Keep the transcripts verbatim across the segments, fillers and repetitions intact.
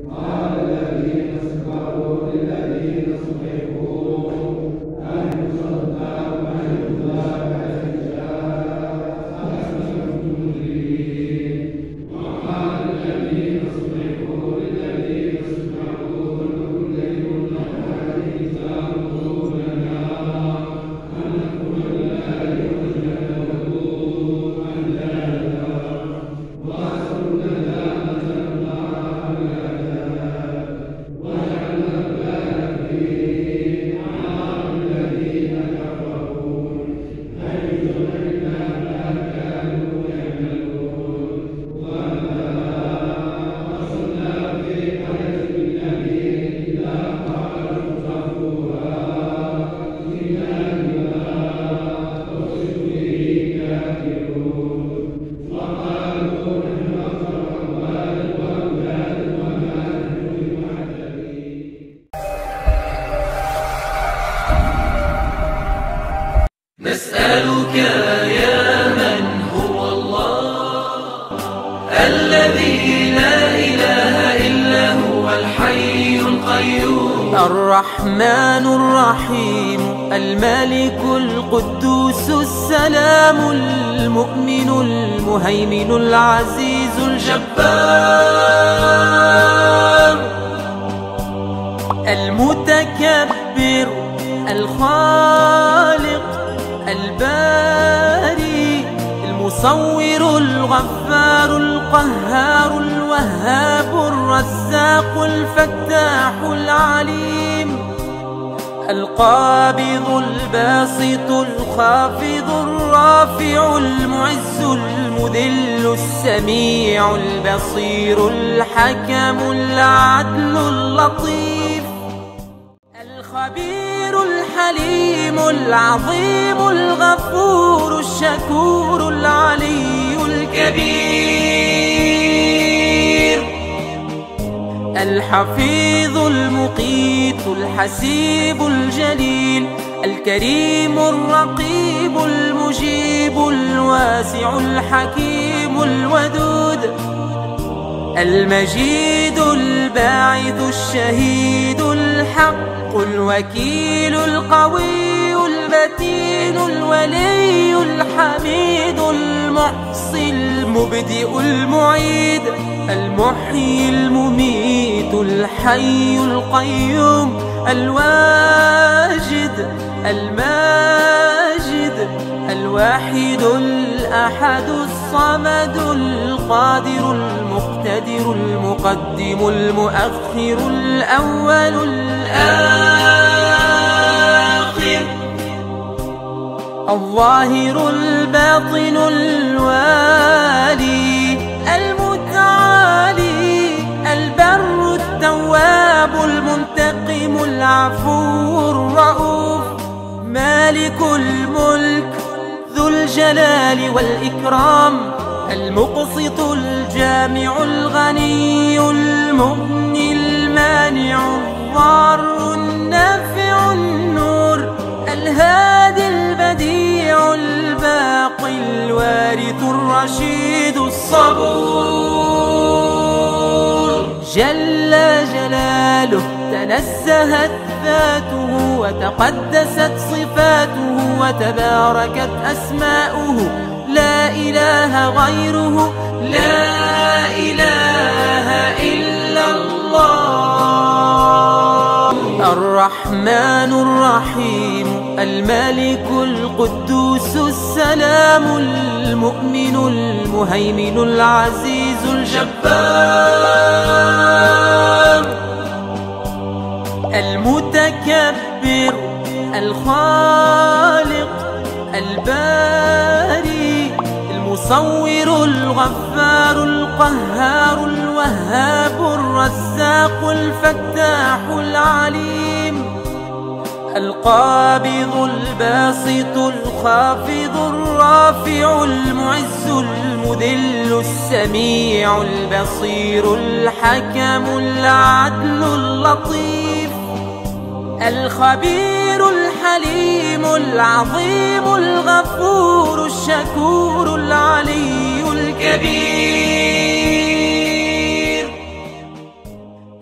نسألك يا من هو الله الذي لا إله إلا هو الحي القيوم، الرحمن الرحيم الملك القدوس السلام المؤمن المهيمن العزيز الجبار المتكبر الخالق الباري المصور الغفار القهار الوهاب الرزاق الفتاح العليم القابض الباسط الخافض الرافع المعز المذل السميع البصير الحكم العدل اللطيف الخبير الحليم العظيم الغفور الشكور العلي الكبير الحفيظ المقيت الحسيب الجليل الكريم الرقيب المجيب الواسع الحكيم الودود المجيد الباعث الشهيد الحق الوكيل القوي المتين الولي الحميد المحصي المبدئ المعيد المحيي المميت الحي القيوم الواجد الماجد الواحد الأحد الصمد القادر المقتدر المقدم المؤخر الأول الآخر الظاهر الباطن الوالي المتعالي البر التواب المنتقم العفو الرؤوف مالك الملك ذو الجلال والإكرام المقسط الجامع الغني المغني المانع الضار النافع النور الهادي البديع الباقي الوارث الرشيد الصبور جل جلاله تنزهت ذاته وتقدست صفاته وتباركت أسماؤه لا إله غيره لا إله إلا الله الرحمن الرحيم الملك القدوس السلام المؤمن المهيمن العزيز الجبار المتكبر الخالق الباري المصور الغفار القهار الوهاب الرزاق الفتاح العليم القابض الباسط الخافض الرافع المعز المذل السميع البصير الحكم العدل اللطيف الخبير الحليم العظيم الغفور الشكور العلي الكبير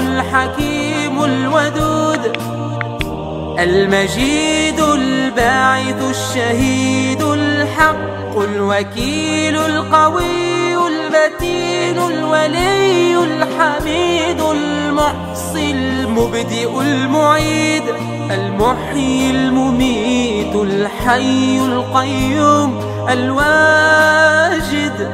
الحكيم الودود، المجيد الباعث الشهيد الحق الوكيل القوي المتين الولي الحميد المحصي المبدئ المعيد، المحيي المميت الحي القيوم، الواجد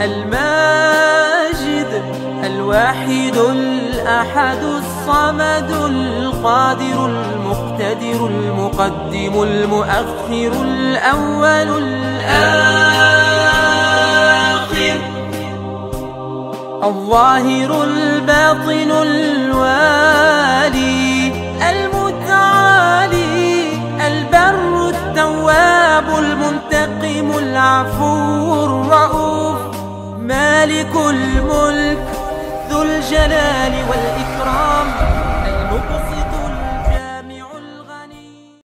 الماجد الواحد الأحد الصمد القادر المقتدر المقدم المؤخر الأول الآخر، الظاهر الباطن الوالي المتعالي، البر التواب المنتقم العفو الرؤوف، مالك الملك ذو الجلال والإكرام.